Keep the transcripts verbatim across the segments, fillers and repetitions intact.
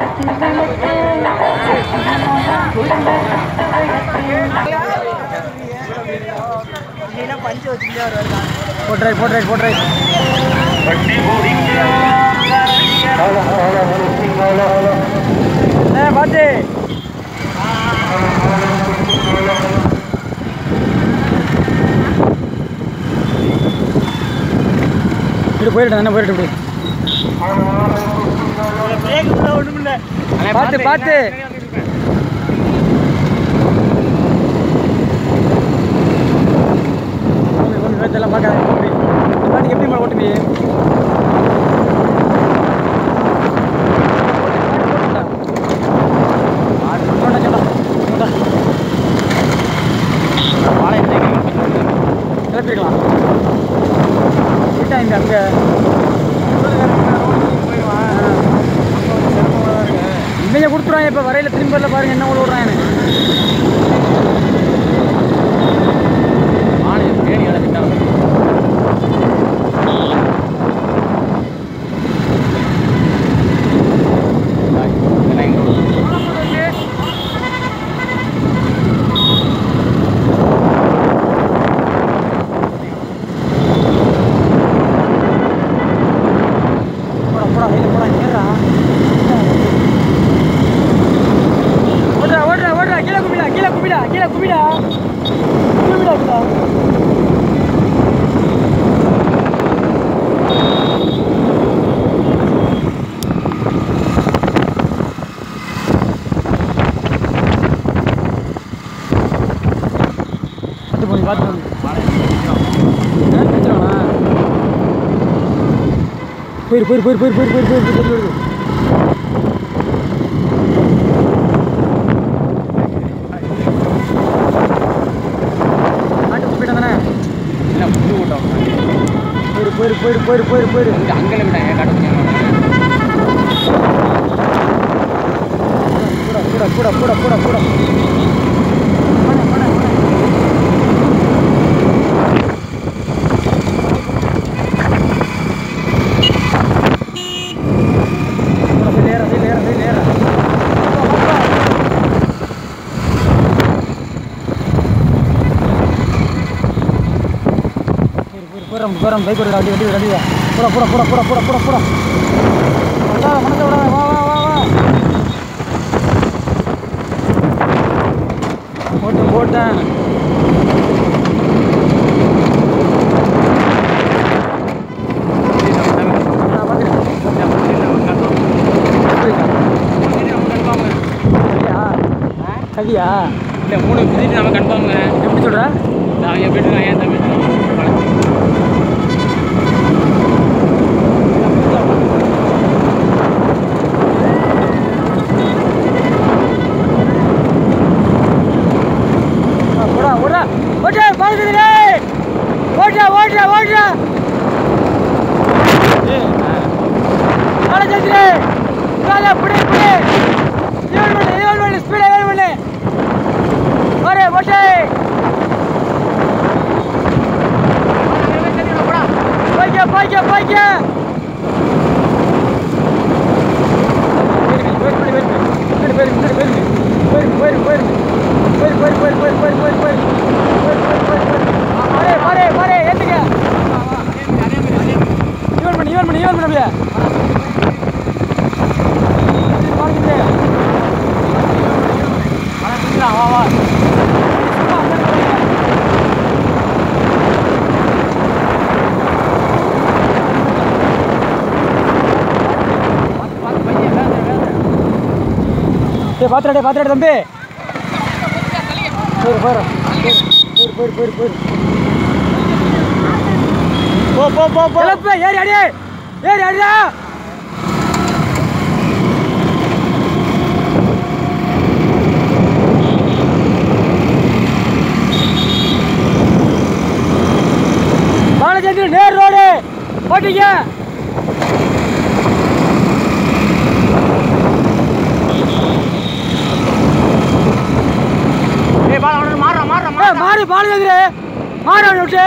போட்ரை போட்ரை போட்ரை பாத்து இப்படி போயிட்டு என்ன போயிட்டு இப்படி பார்த்து பார்த்து இதெல்லாம் பார்க்காத பாட்டுக்கு எப்படி மேலே ஓட்டுமே கிளப்பிருக்கலாம் விட்டா இங்கே அங்கே இவங்க கொடுத்துருவாங்க இப்போ வரையில் திரும்ப வரல பாருங்க என்ன உள்ள விடுறாங்க போயிரு போயிரு போயிரு போயிரு போயிரு போயிரு போயிரு போயிரு போயிரு மாட்டு போயிட்டு தானே இல்லை புது கூட்டம் போயிரு போயிரு போயிரு போயிரு போயிரு போயிரு இங்கே அங்கே விட்டாங்க கூட கூட கூட கூட கூட கூட போகிறோம் பைக் ஓடுற வண்டி வண்டி வண்டி போட போட போட போட போட போட போட மனசை விட வா வா வா வா போட்டு போட்டேன் கவியா இல்லை மூணு விசிட் நம்ம கன்ஃபார்ங்க எப்படி சொல்கிற நான் எப்படி நான் ஏன் தம்பி ஓட்டா ஓட்டா ஓட்டா புடி புடி இவன் பண்ணு இவன் பண்ணு ஸ்பீடா இவன் பண்ணு ஒரே ஓட்டே போய்க்க போய்க்க போய்க்க பாத்துடா பாத்துடா தம்பி போயிரு போயிரு போயிரு போயிரு போயிரு போ போ போ போ ஏறி அடி ஏறி அடிடா பாலச்சந்திர நேர் ரோடு ஓட்டிங்க மாறு பாலச்சந்திர மாறு அவனை விட்டு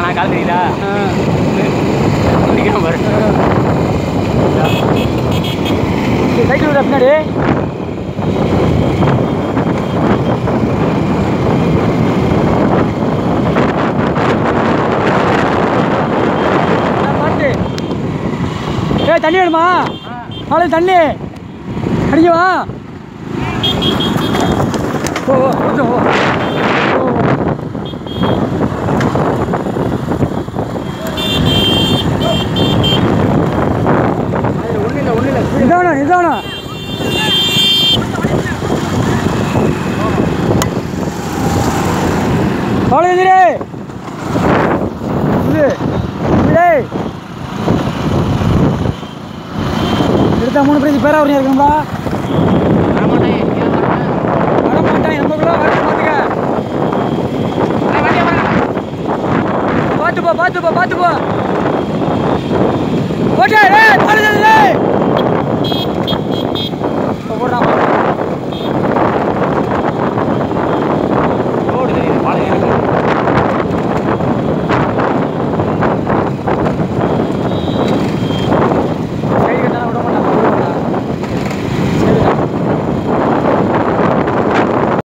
நான் கால் தெரியுதா குடிக்கிறேன் பாரு சைக்கிள் விட பின்னாடி பாட்டு ஏ தண்ணி வேணுமா நாளைக்கு தண்ணி அடிக்கவா ஓ கொஞ்சம் ஓ நிதானா நிதானா காலேஜ் இது எடுத்தா மூணு பேருக்கு பேரா ஒரு இருக்கணும்டா